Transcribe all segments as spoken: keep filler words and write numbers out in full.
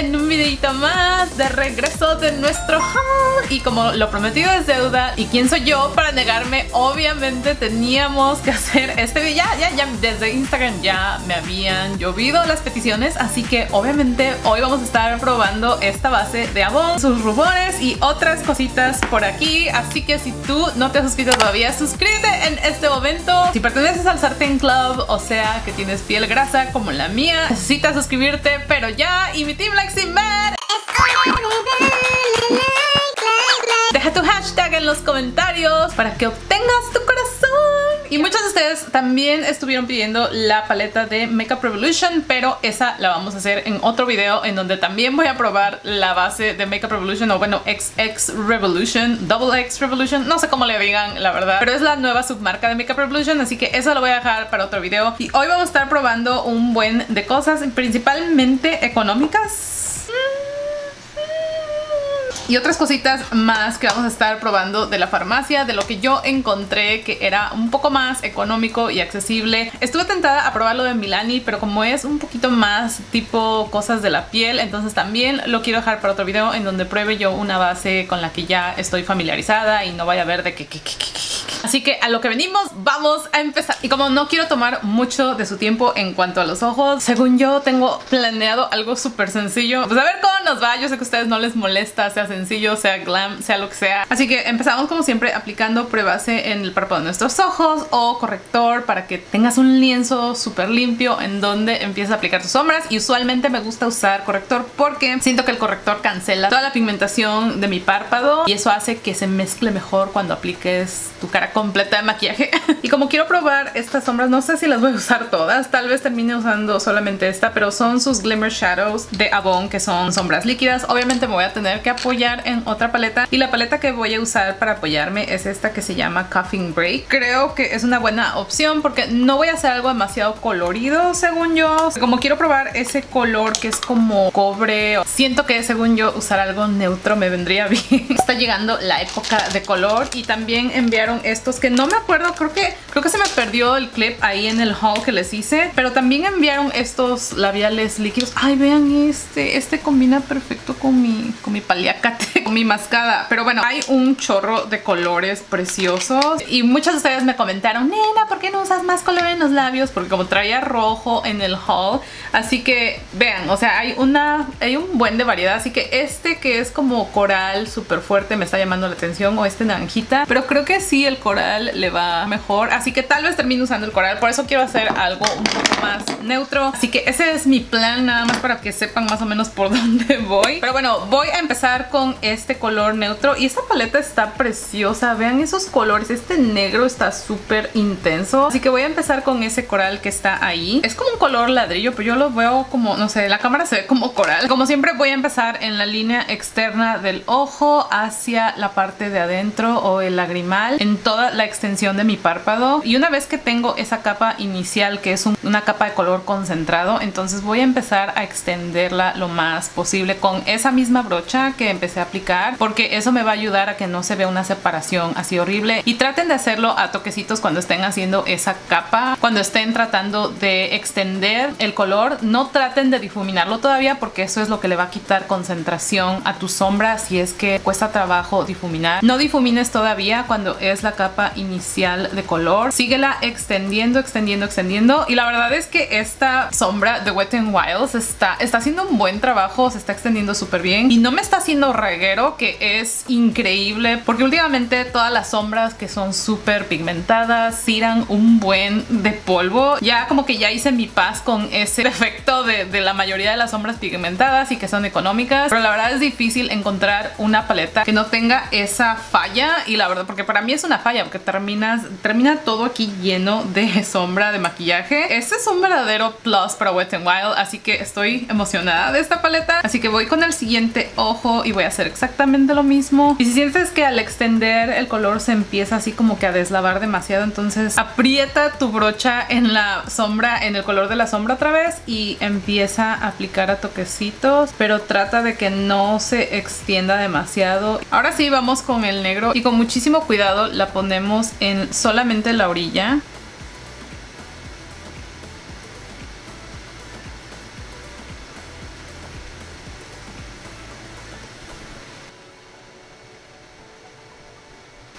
en un videito más de regreso de nuestro haul. Y como lo prometido es deuda, ¿y quién soy yo para negarme? Obviamente teníamos que hacer este video. Ya, ya, ya desde Instagram ya me habían llovido las peticiones, así que obviamente hoy vamos a estar probando esta base de Avon, sus rubores y otras cositas por aquí. Así que si tú no te has suscrito todavía, suscríbete en este momento. Si perteneces al Sartén Club, o sea que tienes piel grasa como la mía, necesitas suscribirte, pero ya. Y mi team like sin ver. Deja tu hashtag en los comentarios para que obtengas tu corazón. Y muchos de ustedes también estuvieron pidiendo la paleta de Makeup Revolution, pero esa la vamos a hacer en otro video en donde también voy a probar la base de Makeup Revolution, o bueno, X X Revolution, Double X Revolution, no sé cómo le digan la verdad, pero es la nueva submarca de Makeup Revolution, así que eso lo voy a dejar para otro video. Y hoy vamos a estar probando un buen de cosas, principalmente económicas y otras cositas más que vamos a estar probando de la farmacia, de lo que yo encontré que era un poco más económico y accesible. Estuve tentada a probarlo de Milani, pero como es un poquito más tipo cosas de la piel, entonces también lo quiero dejar para otro video en donde pruebe yo una base con la que ya estoy familiarizada y no vaya a ver de que... que, que, que, que. Así que a lo que venimos, vamos a empezar. Y como no quiero tomar mucho de su tiempo en cuanto a los ojos, según yo tengo planeado algo súper sencillo. Pues a ver cómo nos va. Yo sé que a ustedes no les molesta, sea sencillo, sea glam, sea lo que sea. Así que empezamos como siempre aplicando prebase en el párpado de nuestros ojos o corrector para que tengas un lienzo súper limpio en donde empieces a aplicar tus sombras. Y usualmente me gusta usar corrector porque siento que el corrector cancela toda la pigmentación de mi párpado y eso hace que se mezcle mejor cuando apliques tu cara completa de maquillaje. Y como quiero probar estas sombras, no sé si las voy a usar todas, tal vez termine usando solamente esta, pero son sus Glimmer Shadows de Avon, que son sombras líquidas. Obviamente me voy a tener que apoyar en otra paleta y la paleta que voy a usar para apoyarme es esta que se llama Coffin Break. Creo que es una buena opción porque no voy a hacer algo demasiado colorido según yo. Como quiero probar ese color que es como cobre, siento que según yo usar algo neutro me vendría bien. Está llegando la época de color y también enviaron estos que no me acuerdo, creo que creo que se me perdió el clip ahí en el haul que les hice, pero también enviaron estos labiales líquidos. Ay, vean este, este combina perfecto con mi, con mi paliacate, con mi mascada. Pero bueno, hay un chorro de colores preciosos y muchas de ustedes me comentaron, nena, ¿por qué no usas más color en los labios? Porque como traía rojo en el haul, así que vean, o sea, hay una, hay un buen de variedad, así que este que es como coral súper fuerte me está llamando la atención, o este naranjita, pero creo que sí el coral le va mejor, así que tal vez termine usando el coral, por eso quiero hacer algo un poco más neutro. Así que ese es mi plan, nada más para que sepan más o menos por dónde voy. Pero bueno, voy a empezar con este color neutro y esta paleta está preciosa, vean esos colores, este negro está súper intenso, así que voy a empezar con ese coral que está ahí. Es como un color ladrillo, pero yo lo veo como, no sé, la cámara se ve como coral. Como siempre voy a empezar en la línea externa del ojo hacia la parte de adentro o el lagrimal, en toda la extensión de mi párpado. Y una vez que tengo esa capa inicial, que es un, una capa de color concentrado, entonces voy a empezar a extenderla lo más posible con esa misma brocha que empecé a aplicar, porque eso me va a ayudar a que no se vea una separación así horrible. Y traten de hacerlo a toquecitos cuando estén haciendo esa capa, cuando estén tratando de extender el color. No traten de difuminarlo todavía porque eso es lo que le va a quitar concentración a tu sombra si es que cuesta trabajo difuminar. No difumines todavía cuando es la capa inicial de color, síguela extendiendo, extendiendo, extendiendo. Y la verdad es que esta sombra de Wet n Wild está, está haciendo un buen trabajo, se está extendiendo súper bien y no me está haciendo reguero, que es increíble porque últimamente todas las sombras que son súper pigmentadas tiran un buen de polvo. Ya como que ya hice mi paz con ese efecto de, de la mayoría de las sombras pigmentadas y que son económicas, pero la verdad es difícil encontrar una paleta que no tenga esa falla. Y la verdad, porque para mí es una falla, porque terminas, termina todo aquí lleno de sombra de maquillaje. Este es un verdadero plus para Wet n Wild, así que estoy emocionada de esta paleta. Así que voy con el siguiente ojo y voy a hacer exactamente lo mismo. Y si sientes que al extender el color se empieza así como que a deslavar demasiado, entonces aprieta tu brocha en la sombra, en el color de la sombra otra vez y empieza a aplicar a toquecitos, pero trata de que no se extienda demasiado. Ahora sí vamos con el negro y con muchísimo cuidado la ponemos en solamente la orilla.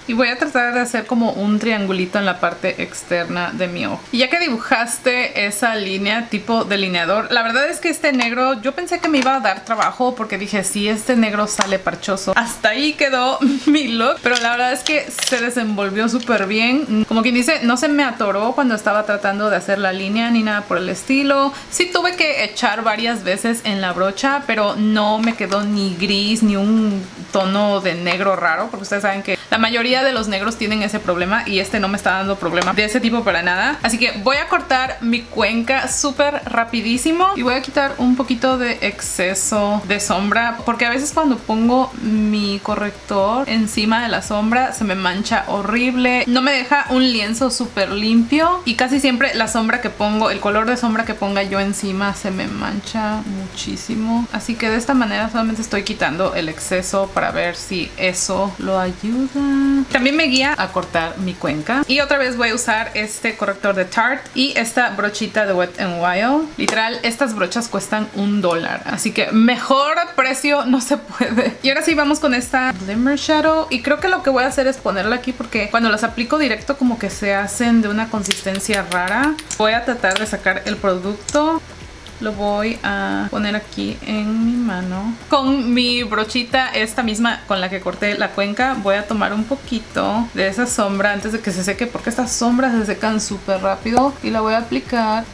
Y voy a tratar de hacer como un triangulito en la parte externa de mi ojo. Y ya que dibujaste esa línea tipo delineador, la verdad es que este negro yo pensé que me iba a dar trabajo porque dije, si este negro sale parchoso. Hasta ahí quedó mi look, pero la verdad es que se desenvolvió súper bien. Como quien dice, no se me atoró cuando estaba tratando de hacer la línea ni nada por el estilo. Sí tuve que echar varias veces en la brocha, pero no me quedó ni gris ni un tono de negro raro, porque ustedes saben que la mayoría de los negros tienen ese problema y este no me está dando problema de ese tipo para nada. Así que voy a cortar mi cuenca súper rapidísimo y voy a quitar un poquito de exceso de sombra, porque a veces cuando pongo mi corrector encima de la sombra se me mancha horrible, no me deja un lienzo súper limpio y casi siempre la sombra que pongo, el color de sombra que ponga yo encima se me mancha muchísimo. Así que de esta manera solamente estoy quitando el exceso para ver si eso lo ayuda. También me guía a cortar mi cuenca. Y otra vez voy a usar este corrector de Tarte y esta brochita de Wet n Wild. Literal, estas brochas cuestan un dólar. Así que mejor precio no se puede. Y ahora sí vamos con esta Glimmer Shadow. Y creo que lo que voy a hacer es ponerla aquí porque cuando las aplico directo como que se hacen de una consistencia rara. Voy a tratar de sacar el producto. Lo voy a poner aquí en mi mano. Con mi brochita, esta misma con la que corté la cuenca, voy a tomar un poquito de esa sombra antes de que se seque, porque estas sombras se secan súper rápido. Y la voy a aplicar.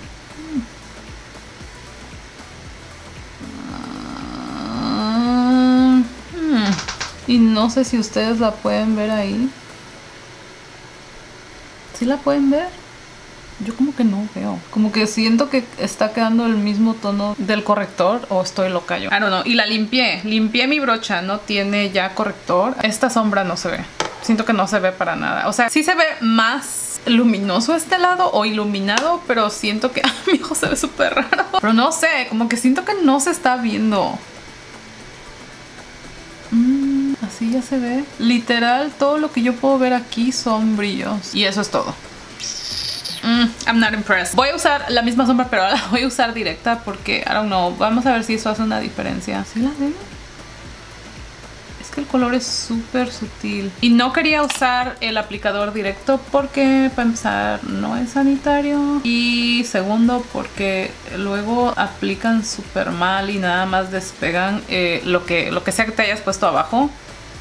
Y no sé si ustedes la pueden ver ahí. ¿Sí la pueden ver? Yo como que no veo. Como que siento que está quedando el mismo tono del corrector, o estoy loca yo. I don't know. Y la limpié. Limpié mi brocha. No tiene ya corrector. Esta sombra no se ve. Siento que no se ve para nada. O sea, sí se ve más luminoso este lado o iluminado, pero siento que mi ojo se ve súper raro. Pero no sé, como que siento que no se está viendo. Mm, así ya se ve. Literal, todo lo que yo puedo ver aquí son brillos. Y eso es todo. Mm, I'm not impressed. Voy a usar la misma sombra, pero ahora la voy a usar directa porque, I don't know, vamos a ver si eso hace una diferencia. ¿Sí la ven? Es que el color es súper sutil. Y no quería usar el aplicador directo porque, para empezar, no es sanitario. Y segundo, porque luego aplican súper mal y nada más despegan eh, lo, que, lo que sea que te hayas puesto abajo.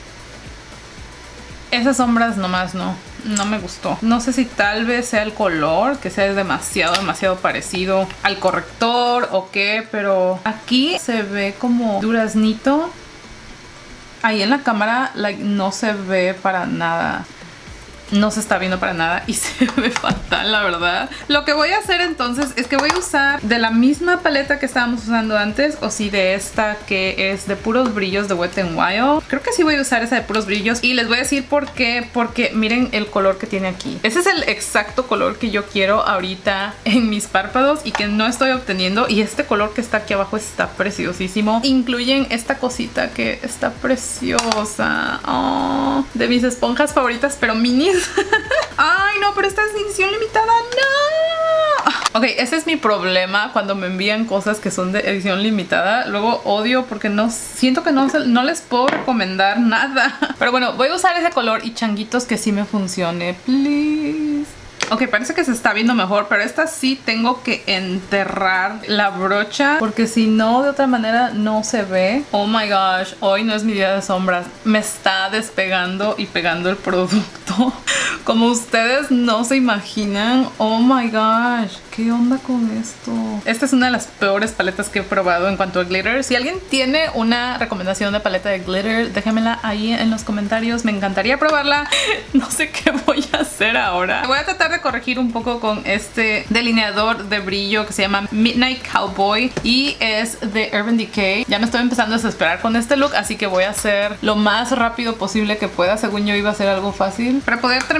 Esas sombras nomás no. No me gustó. No sé si tal vez sea el color, que sea demasiado, demasiado parecido al corrector o qué, pero aquí se ve como duraznito. Ahí en la cámara like, no se ve para nada. No se está viendo para nada y se ve fatal, la verdad. Lo que voy a hacer entonces es que voy a usar de la misma paleta que estábamos usando antes, o si de esta que es de puros brillos de Wet n Wild. Creo que sí voy a usar esa de puros brillos y les voy a decir por qué. Porque miren el color que tiene aquí. Ese es el exacto color que yo quiero ahorita en mis párpados y que no estoy obteniendo. Y este color que está aquí abajo está preciosísimo. Incluyen esta cosita que está preciosa. Oh, de mis esponjas favoritas, pero minis. Ay, no, pero esta es edición limitada. ¡No! Ok, ese es mi problema cuando me envían cosas que son de edición limitada. Luego odio porque no siento que no, no les puedo recomendar nada. Pero bueno, voy a usar ese color y changuitos que sí me funcione. Please. Ok, parece que se está viendo mejor, pero esta sí tengo que enterrar la brocha porque si no, de otra manera no se ve. Oh my gosh, hoy no es mi día de sombras. Me está despegando y pegando el producto. Como ustedes no se imaginan. Oh my gosh, ¿qué onda con esto? Esta es una de las peores paletas que he probado en cuanto a glitter. Si alguien tiene una recomendación de paleta de glitter, déjenmela ahí en los comentarios. Me encantaría probarla. No sé qué voy a hacer ahora. Voy a tratar de corregir un poco con este delineador de brillo que se llama Midnight Cowboy y es de Urban Decay. Ya me estoy empezando a desesperar con este look, así que voy a hacer lo más rápido posible que pueda. Según yo iba a ser algo fácil. Para poder terminar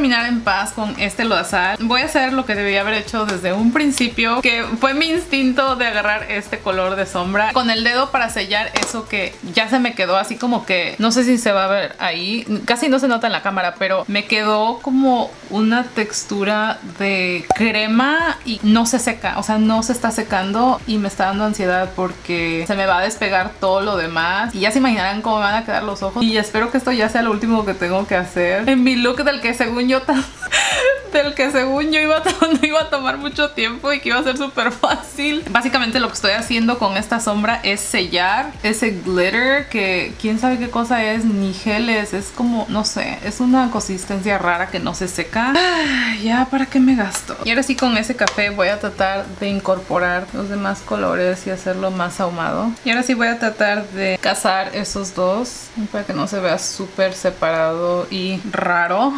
terminar en paz con este lodazal. Voy a hacer lo que debía haber hecho desde un principio, que fue mi instinto de agarrar este color de sombra con el dedo para sellar eso que ya se me quedó así como que, no sé si se va a ver ahí, casi no se nota en la cámara, pero me quedó como una textura de crema y no se seca, o sea, no se está secando y me está dando ansiedad porque se me va a despegar todo lo demás y ya se imaginarán cómo me van a quedar los ojos. Y espero que esto ya sea lo último que tengo que hacer en mi look del que según yo del que según yo iba a, no iba a tomar mucho tiempo y que iba a ser súper fácil. Básicamente lo que estoy haciendo con esta sombra es sellar ese glitter que quién sabe qué cosa es, ni geles, es como, no sé, es una consistencia rara que no se seca. Ah, ya, ¿para qué me gasto? Y ahora sí, con ese café voy a tratar de incorporar los demás colores y hacerlo más ahumado. Y ahora sí voy a tratar de casar esos dos para que no se vea súper separado y raro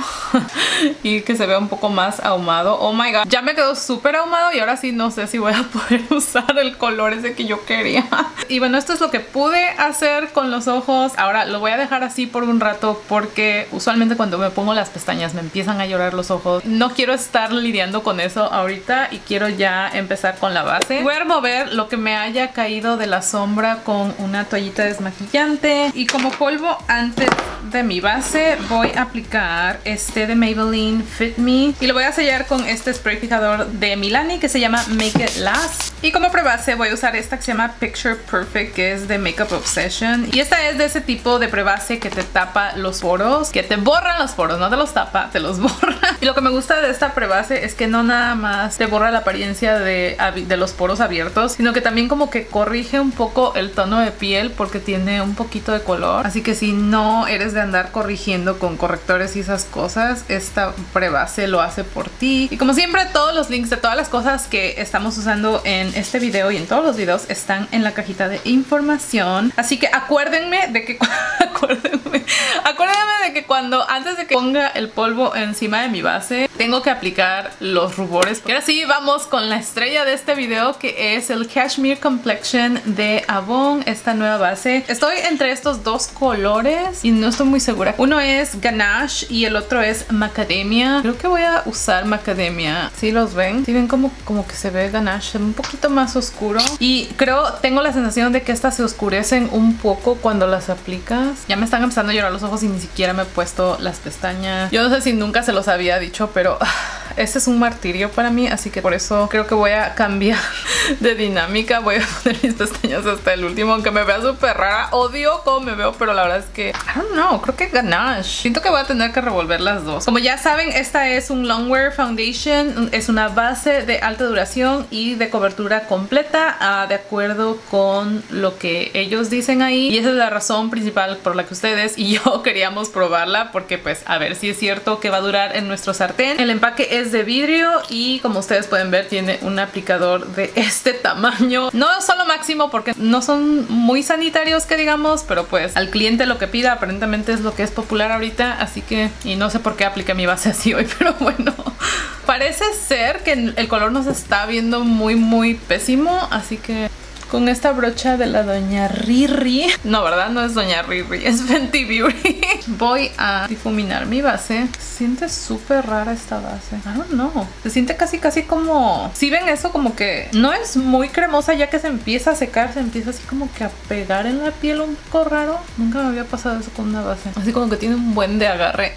y que se vea un poco más ahumado. Oh my god, ya me quedó súper ahumado y ahora sí no sé si voy a poder usar el color ese que yo quería. Y bueno, esto es lo que pude hacer con los ojos. Ahora lo voy a dejar así por un rato porque usualmente cuando me pongo las pestañas me empiezan a llorar los ojos. No quiero estar lidiando con eso ahorita y quiero ya empezar con la base. Voy a remover lo que me haya caído de la sombra con una toallita desmaquillante y como polvo antes de mi base voy a aplicar este de Maybelline Fit Me y lo voy a sellar con este spray fijador de Milani que se llama Make It Last. Y como prebase voy a usar esta que se llama Picture Perfect, que es de Makeup Obsession, y esta es de ese tipo de prebase que te tapa los poros, que te borran los poros, no te los tapa, te los borra. Y lo que me gusta de esta prebase es que no nada más te borra la apariencia de, de los poros abiertos, sino que también como que corrige un poco el tono de piel porque tiene un poquito de color. Así que si no eres de andar corrigiendo con correctores y esas cosas, esta prebase lo hace por ti. Y como siempre, todos los links de todas las cosas que estamos usando en este video y en todos los videos están en la cajita de información. Así que acuérdenme de que acuérdenme, acuérdenme de que cuando antes de que ponga el polvo encima de mi base tengo que aplicar los rubores. Y ahora sí, vamos con la estrella de este video, que es el Cashmere Complexion de Avon, esta nueva base. Estoy entre estos dos colores y no estoy muy segura. Uno es Ganache y el otro es Macadamia. Creo que voy a usar Macadamia. ¿Sí los ven? ¿Sí ven como, como que se ve Ganache un poquito más oscuro? Y creo, tengo la sensación de que estas se oscurecen un poco cuando las aplicas. Ya me están empezando a llorar los ojos y ni siquiera me he puesto las pestañas. Yo no sé si nunca se los había dicho, pero este es un martirio para mí, así que por eso creo que voy a cambiar de dinámica. Voy a poner mis pestañas hasta el último, aunque me vea súper rara. Odio cómo me veo, pero la verdad es que I don't know, creo que Ganache. Siento que voy a tener que revolver las dos. Como ya saben, esta es un Longwear Foundation. Es una base de alta duración y de cobertura completa, uh, de acuerdo con lo que ellos dicen ahí. Y esa es la razón principal por la que ustedes y yo queríamos probarla, porque pues a ver si es cierto que va a durar en nuestro sartén. El empaque es de vidrio y como ustedes pueden ver tiene un aplicador de este tamaño. No solo máximo porque no son muy sanitarios que digamos, pero pues al cliente lo que pida aparentemente es lo que es popular ahorita, así que, y no sé por qué apliqué mi base así hoy, pero bueno. Parece ser que el color nos está viendo muy muy pésimo, así que con esta brocha de la doña Riri, no, ¿verdad? No es doña Riri, es Fenty Beauty. Voy a difuminar mi base. Se siente súper rara esta base. I don't know. Se siente casi casi como... Si ven eso, como que no es muy cremosa, ya que se empieza a secar, se empieza así como que a pegar en la piel un poco raro. Nunca me había pasado eso con una base. Así como que tiene un buen de agarre.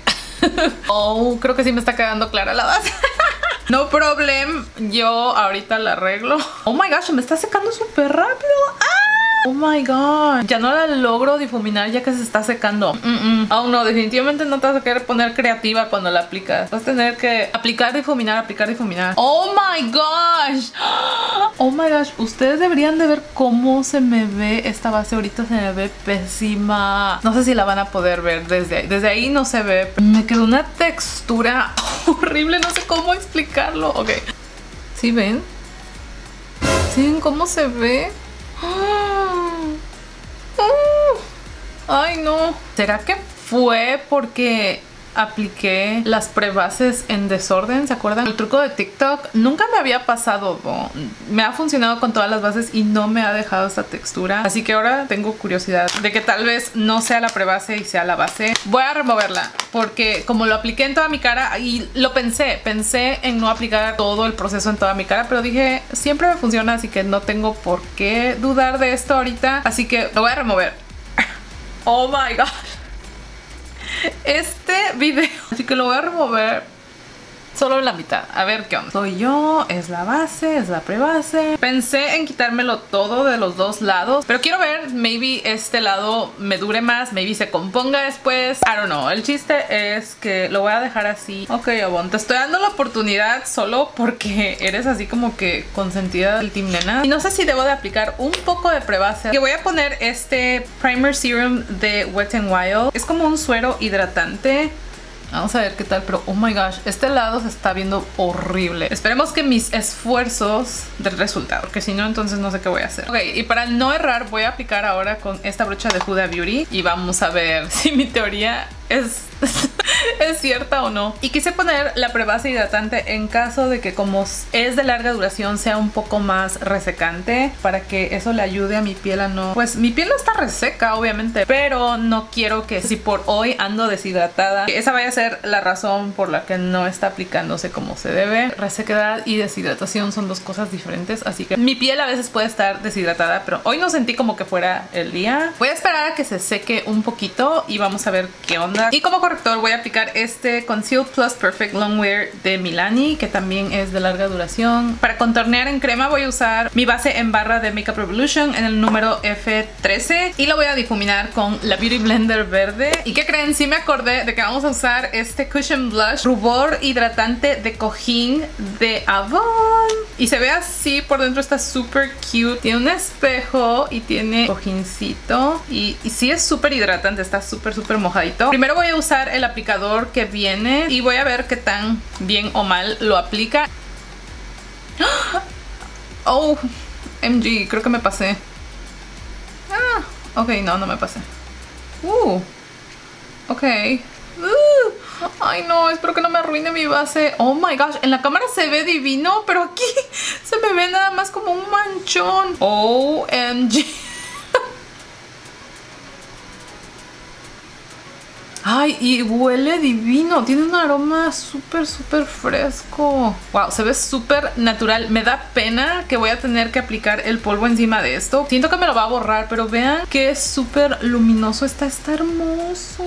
Oh, creo que sí me está quedando clara la base. No problem, yo ahorita la arreglo. Oh my gosh, me está secando súper rápido. ¡Ah! Oh my god, ya no la logro difuminar ya que se está secando. mm -mm. Oh no, definitivamente no te vas a querer poner creativa cuando la aplicas. Vas a tener que aplicar, difuminar, aplicar, difuminar. Oh my gosh. Oh my gosh, ustedes deberían de ver cómo se me ve esta base ahorita. Se me ve pésima. No sé si la van a poder ver desde ahí. Desde ahí no se ve. Me quedó una textura horrible, no sé cómo explicarlo. Ok, ¿sí ven? ¿Sí ven cómo se ve? Ay no, ¿será que fue porque apliqué las prebases en desorden, ¿se acuerdan? El truco de TikTok nunca me había pasado, ¿no? Me ha funcionado con todas las bases y no me ha dejado esta textura, así que ahora tengo curiosidad de que tal vez no sea la prebase y sea la base. Voy a removerla porque como lo apliqué en toda mi cara y lo pensé, pensé en no aplicar todo el proceso en toda mi cara, pero dije, siempre me funciona, así que no tengo por qué dudar de esto ahorita, así que lo voy a remover. Oh my god, este video, así que lo voy a remover solo la mitad, a ver qué onda. Soy yo, es la base, es la prebase. Pensé en quitármelo todo de los dos lados, pero quiero ver, maybe este lado me dure más, maybe se componga después, I don't know. El chiste es que lo voy a dejar así. Ok, Avon, te estoy dando la oportunidad solo porque eres así como que consentida del Team Nena. Y no sé si debo de aplicar un poco de prebase. Que voy a poner este Primer Serum de Wet n Wild. Es como un suero hidratante. Vamos a ver qué tal, pero oh my gosh, este lado se está viendo horrible. Esperemos que mis esfuerzos den resultado, porque si no, entonces no sé qué voy a hacer. Ok, y para no errar, voy a aplicar ahora con esta brocha de Huda Beauty y vamos a ver si mi teoría es... es cierta o no. Y quise poner la prebase hidratante en caso de que como es de larga duración sea un poco más resecante, para que eso le ayude a mi piel a no... Pues mi piel no está reseca obviamente, pero no quiero que si por hoy ando deshidratada, esa vaya a ser la razón por la que no está aplicándose como se debe. Resequedad y deshidratación son dos cosas diferentes, así que mi piel a veces puede estar deshidratada, pero hoy no sentí como que fuera el día. Voy a esperar a que se seque un poquito y vamos a ver qué onda. Y como corrector voy a aplicar este Conceal Plus Perfect Longwear de Milani, que también es de larga duración. Para contornear en crema voy a usar mi base en barra de Makeup Revolution en el número F trece y lo voy a difuminar con la Beauty Blender verde. ¿Y qué creen? Sí me acordé de que vamos a usar este Cushion Blush Rubor hidratante de cojín de Avon. Y se ve así por dentro, está súper cute. Tiene un espejo y tiene cojincito. Y, y sí es súper hidratante, está súper súper mojadito. Primero voy a usar el aplicador que viene y voy a ver qué tan bien o mal lo aplica. Oh, M G, creo que me pasé. Ah, ok, no, no me pasé. Uh, ok. Uh, ay no, espero que no me arruine mi base. Oh my gosh, en la cámara se ve divino, pero aquí se me ve nada más como un manchón. O M G. Ay, y huele divino. Tiene un aroma súper, súper fresco. Wow, se ve súper natural. Me da pena que voy a tener que aplicar el polvo encima de esto. Siento que me lo va a borrar, pero vean que súper luminoso está. Está hermoso.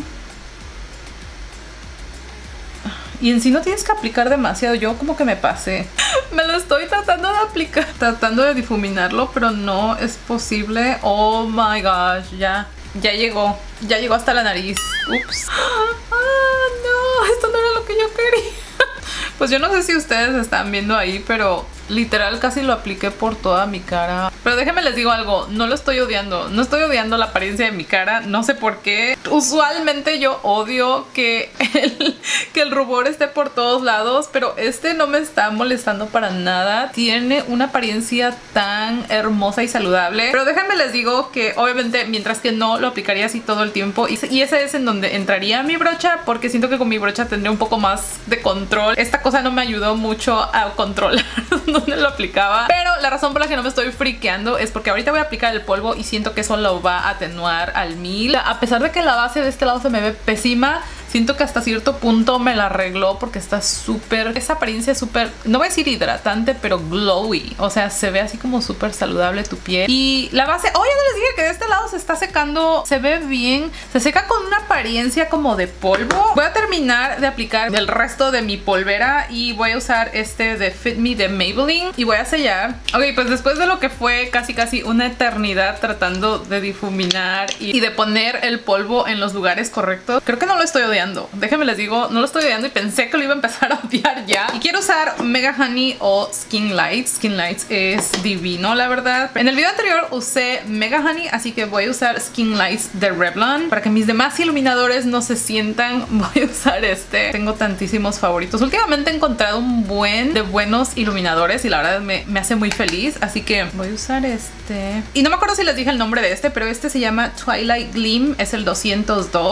Y en sí no tienes que aplicar demasiado. Yo como que me pasé. Me lo estoy tratando de aplicar. Tratando de difuminarlo, pero no es posible. Oh my gosh, ya. Ya llegó, ya llegó hasta la nariz. Ups. Ah, no, esto no era lo que yo quería. Pues yo no sé si ustedes están viendo ahí, pero literal casi lo apliqué por toda mi cara. Pero déjenme les digo algo, no lo estoy odiando. No estoy odiando la apariencia de mi cara, no sé por qué. Usualmente yo odio que el, que el rubor esté por todos lados, pero este no me está molestando para nada. Tiene una apariencia tan hermosa y saludable. Pero déjenme les digo que obviamente mientras que no lo aplicaría así todo el tiempo, y, y ese es en donde entraría mi brocha, porque siento que con mi brocha tendría un poco más de control. Esta cosa no me ayudó mucho a controlar donde lo aplicaba, pero la razón por la que no me estoy friqueando es porque ahorita voy a aplicar el polvo y siento que eso lo va a atenuar al mil. A pesar de que la base de este lado se me ve pésima, siento que hasta cierto punto me la arregló porque está súper, esa apariencia súper, no voy a decir hidratante, pero glowy. O sea, se ve así como súper saludable tu piel. Y la base, oh, ya no les dije que de este lado se está secando, se ve bien, se seca con una apariencia como de polvo. Voy a terminar de aplicar el resto de mi polvera y voy a usar este de Fit Me de Maybelline y voy a sellar. Ok, pues después de lo que fue casi casi una eternidad tratando de difuminar y, y de poner el polvo en los lugares correctos, creo que no lo estoy odiando. Déjenme les digo, no lo estoy odiando y pensé que lo iba a empezar a odiar ya. Y quiero usar Mega Honey o Skin Lights. Skin Lights es divino, la verdad. En el video anterior usé Mega Honey, así que voy a usar Skin Lights de Revlon. Para que mis demás iluminadores no se sientan, voy a usar este. Tengo tantísimos favoritos. Últimamente he encontrado un buen de buenos iluminadores y la verdad me, me hace muy feliz. Así que voy a usar este. Y no me acuerdo si les dije el nombre de este, pero este se llama Twilight Gleam. Es el doscientos dos.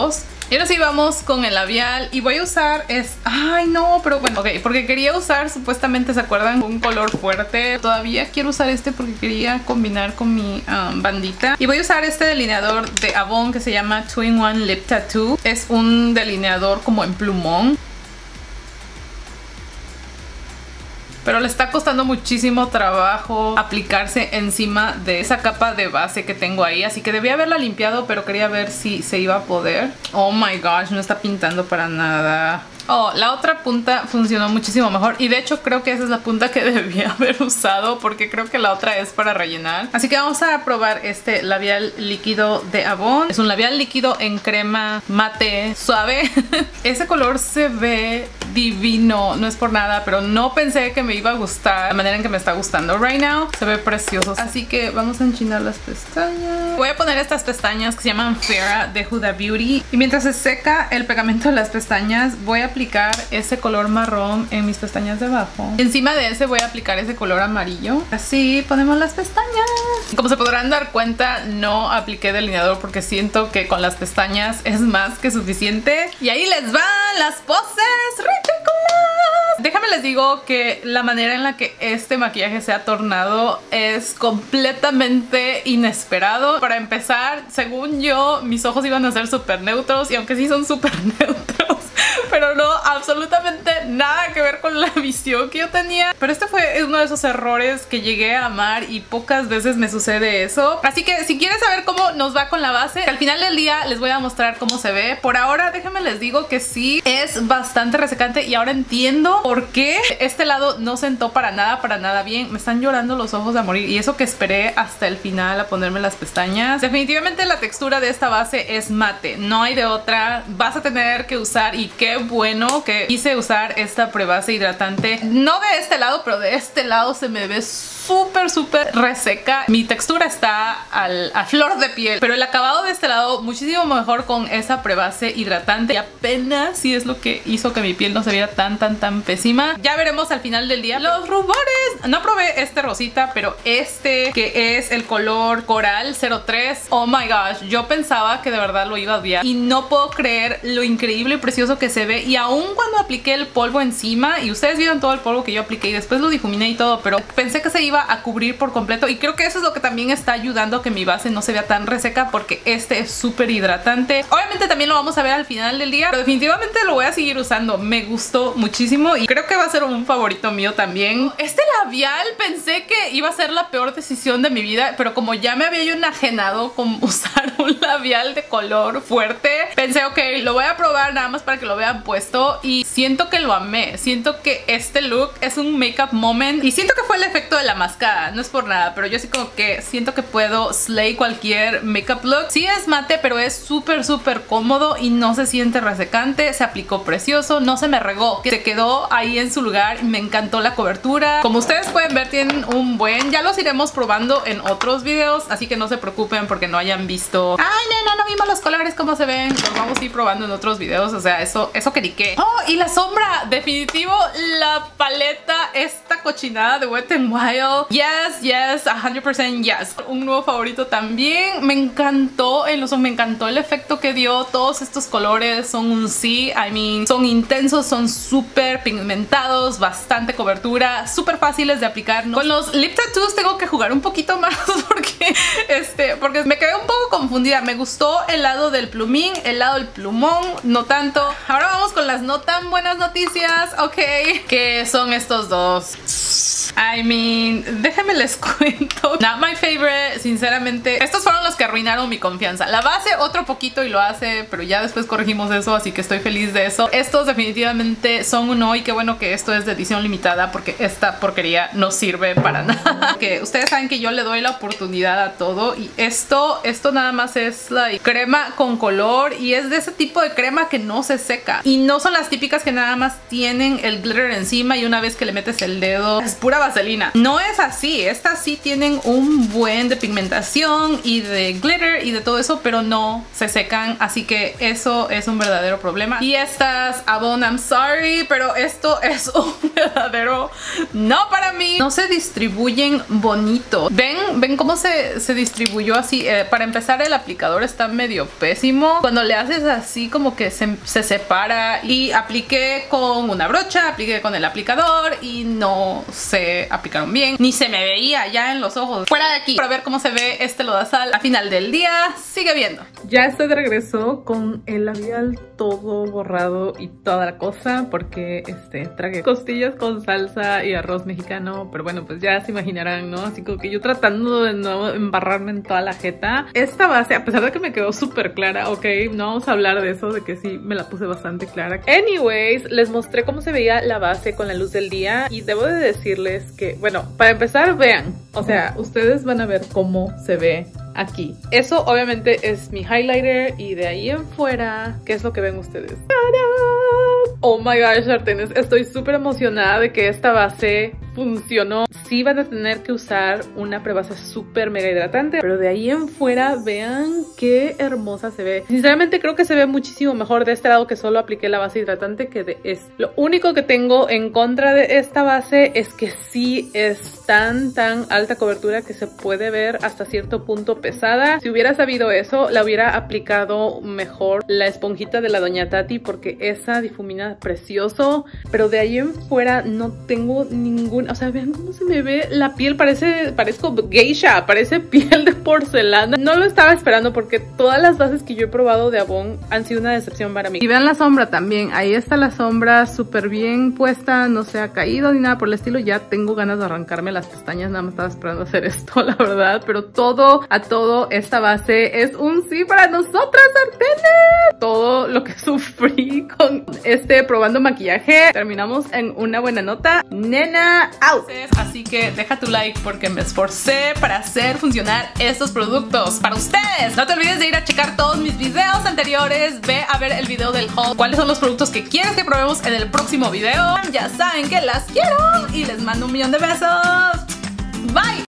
Y ahora sí vamos con el labial y voy a usar es... Ay no, pero bueno, ok, porque quería usar supuestamente, ¿se acuerdan? Un color fuerte. Todavía quiero usar este porque quería combinar con mi um, bandita. Y voy a usar este delineador de Avon que se llama two in one Lip Tattoo. Es un delineador como en plumón, pero le está costando muchísimo trabajo aplicarse encima de esa capa de base que tengo ahí. Así que debía haberla limpiado, pero quería ver si se iba a poder. Oh my gosh, no está pintando para nada. Oh, la otra punta funcionó muchísimo mejor. Y de hecho creo que esa es la punta que debía haber usado, porque creo que la otra es para rellenar. Así que vamos a probar este labial líquido de Avon. Es un labial líquido en crema mate suave. Ese color se ve divino, no es por nada, pero no pensé que me iba a gustar la manera en que me está gustando right now. Se ve precioso. Así que vamos a enchinar las pestañas. Voy a poner estas pestañas que se llaman Farrah de Huda Beauty. Y mientras se seca el pegamento de las pestañas, voy a aplicar ese color marrón en mis pestañas de abajo. Encima de ese voy a aplicar ese color amarillo. Así ponemos las pestañas. Como se podrán dar cuenta, no apliqué delineador porque siento que con las pestañas es más que suficiente. Y ahí les van las poses ridículas. Déjame les digo que la manera en la que este maquillaje se ha tornado es completamente inesperado. Para empezar, según yo, mis ojos iban a ser súper neutros, y aunque sí son súper neutros, pero no, absolutamente nada que ver con la visión que yo tenía. Pero este fue uno de esos errores que llegué a amar y pocas veces me sucede eso. Así que si quieren saber cómo nos va con la base, al final del día les voy a mostrar cómo se ve. Por ahora déjenme les digo que sí es bastante resecante, y ahora entiendo por qué este lado no sentó para nada, para nada bien. Me están llorando los ojos a morir, y eso que esperé hasta el final a ponerme las pestañas. Definitivamente la textura de esta base es mate, no hay de otra. Vas a tener que usar, y qué bueno que quise usar esta prebase hidratante. No de este lado, pero de este lado se me ve súper súper reseca. Mi textura está al, a flor de piel, pero el acabado de este lado muchísimo mejor con esa prebase hidratante, y apenas sí es lo que hizo que mi piel no se viera tan tan tan pésima. Ya veremos al final del día los rubores. No probé este rosita, pero este que es el color coral cero tres, oh my gosh, yo pensaba que de verdad lo iba a odiar, y no puedo creer lo increíble y precioso que se ve. Y aún cuando apliqué el polvo encima, y ustedes vieron todo el polvo que yo apliqué y después lo difuminé y todo, pero pensé que se iba a cubrir por completo, y creo que eso es lo que también está ayudando a que mi base no se vea tan reseca, porque este es súper hidratante. Obviamente también lo vamos a ver al final del día, pero definitivamente lo voy a seguir usando. Me gustó muchísimo y creo que va a ser un favorito mío también. Este labial pensé que iba a ser la peor decisión de mi vida, pero como ya me había yo enajenado con usar un labial de color fuerte, pensé ok, lo voy a probar nada más para que lo vean puesto, y siento que lo amé. Siento que este look es un makeup moment, y siento que fue el efecto de la máscara, no es por nada, pero yo sí como que siento que puedo slay cualquier makeup look. Sí es mate, pero es súper súper cómodo y no se siente resecante. Se aplicó precioso, no se me regó, que se quedó ahí en su lugar, y me encantó la cobertura. Como ustedes pueden ver, tienen un buen, ya los iremos probando en otros videos, así que no se preocupen porque no hayan visto, ay nena, no vimos los colores cómo se ven, los vamos a ir probando en otros videos. O sea, eso, eso que ni qué. Oh, y la sombra, definitivo, la paleta, esta cochinada de Wet n Wild, yes, yes, one hundred percent yes. Un nuevo favorito también. Me encantó el uso, me encantó el efecto que dio. Todos estos colores son un sí, I mean, son intensos, son súper pigmentados, bastante cobertura, súper fáciles de aplicar, ¿no? Con los lip tattoos tengo que jugar un poquito más porque, este, porque me quedé un poco confundida. Me gustó el lado del plumín, el lado del plumón, no tanto. Ahora vamos con las no tan buenas noticias, ok, que son estos dos. I mean, déjenme les cuento. Not my favorite, sinceramente. Estos fueron los que arruinaron mi confianza. La base otro poquito y lo hace, pero ya después corregimos eso, así que estoy feliz de eso. Estos definitivamente son un no, y qué bueno que esto es de edición limitada, porque esta porquería no sirve para nada. Que ustedes saben que yo le doy la oportunidad a todo, y esto, esto nada más es la like, crema con color, y es de ese tipo de crema que no se seca, y no son las típicas que nada más tienen el glitter encima y una vez que le metes el dedo es pura vaselina. No es así, estas sí tienen un buen de pigmentación y de glitter y de todo eso, pero no se secan, así que eso es un verdadero problema. Y estas Avon, I'm sorry, pero esto es un verdadero no para mí. No se distribuyen bonito. ¿Ven? ¿Ven cómo se, se distribuyó así? Eh, para empezar, el aplicador está medio pésimo. Cuando le haces así como que se, se separa. Y apliqué con una brocha, apliqué con el aplicador y no se aplicaron bien. Ni se me veía ya en los ojos. Fuera de aquí. Para ver cómo se ve este lodazal al final del día. Sigue viendo. Ya estoy de regreso con el labial todo borrado y toda la cosa porque este tragué costillas con salsa y arroz mexicano, pero bueno, pues ya se imaginarán, ¿no? Así como que yo tratando de no embarrarme en toda la jeta. Esta base, a pesar de que me quedó súper clara, ok, no vamos a hablar de eso, de que sí me la puse bastante clara. Anyways, les mostré cómo se veía la base con la luz del día y debo de decirles que, bueno, para empezar, vean, o sea, ustedes van a ver cómo se ve aquí. Eso obviamente es mi highlighter y de ahí en fuera, ¿qué es lo que ven ustedes? ¡Tarán! Oh my gosh, sartenes, estoy súper emocionada de que esta base funcionó. Sí van a tener que usar una prebase súper mega hidratante, pero de ahí en fuera vean qué hermosa se ve. Sinceramente creo que se ve muchísimo mejor de este lado que solo apliqué la base hidratante que de este. Lo único que tengo en contra de esta base es que sí es tan tan alta cobertura que se puede ver hasta cierto punto pesada. Si hubiera sabido eso, la hubiera aplicado mejor la esponjita de la Doña Tati porque esa difumina precioso, pero de ahí en fuera no tengo ningún, o sea, vean cómo se me ve la piel, parece, parezco geisha, parece piel de porcelana. No lo estaba esperando porque todas las bases que yo he probado de Avon han sido una decepción para mí. Y vean la sombra también, ahí está la sombra súper bien puesta, no se ha caído ni nada por el estilo. Ya tengo ganas de arrancarme las pestañas, nada más estaba esperando hacer esto, la verdad, pero todo a todo esta base es un sí para nosotras, sartenes. Todo lo que sufrí con este probando maquillaje, terminamos en una buena nota. Nena, out. Así que deja tu like porque me esforcé para hacer funcionar estos productos para ustedes. No te olvides de ir a checar todos mis videos anteriores. Ve a ver el video del haul. ¿Cuáles son los productos que quieres que probemos en el próximo video? Ya saben que las quiero y les mando un millón de besos. Bye.